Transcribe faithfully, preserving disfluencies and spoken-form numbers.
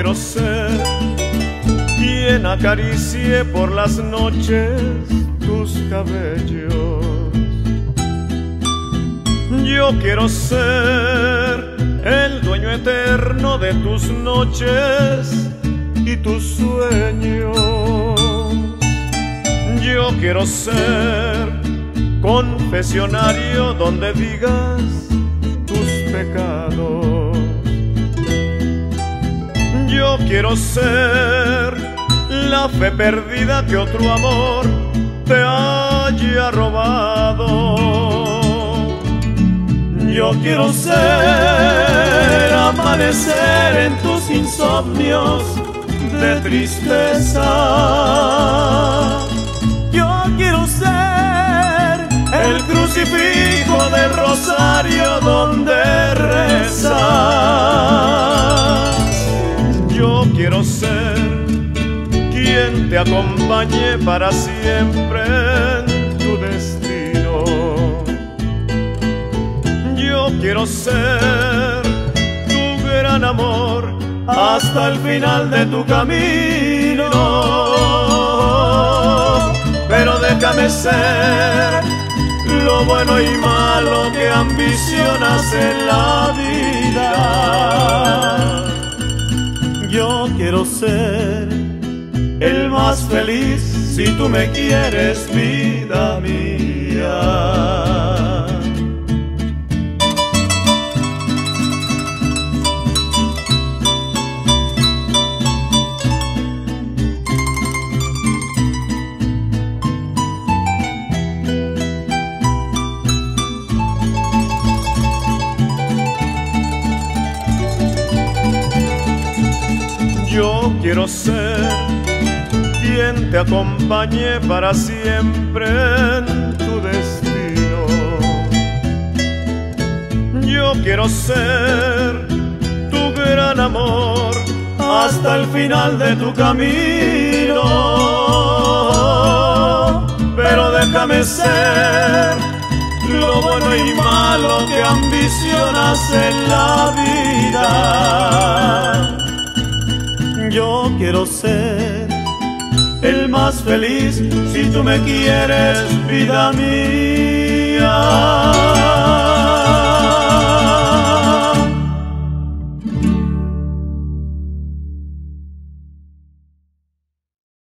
quiero ser quien acaricie por las noches tus cabellos. Yo quiero ser el dueño eterno de tus noches y tus sueños. Yo quiero ser confesionario donde digas tus pecados. Yo quiero ser la fe perdida que otro amor te haya robado. Yo quiero ser amanecer en tus insomnios de tristeza. Yo quiero ser el crucifijo del rosario donde rezas. Yo quiero ser quien te acompañe para siempre en tu destino. Yo quiero ser tu gran amor hasta el final de tu camino. Pero déjame ser lo bueno y malo que ambicionas en la vida. Yo quiero ser el más feliz si tú me quieres, vida mía. Yo quiero ser quien te acompañe para siempre en tu destino. Yo quiero ser tu gran amor hasta el final de tu camino. Pero déjame ser lo bueno y malo que ambicionas en la vida. Yo quiero ser el más feliz si tú me quieres, vida mía.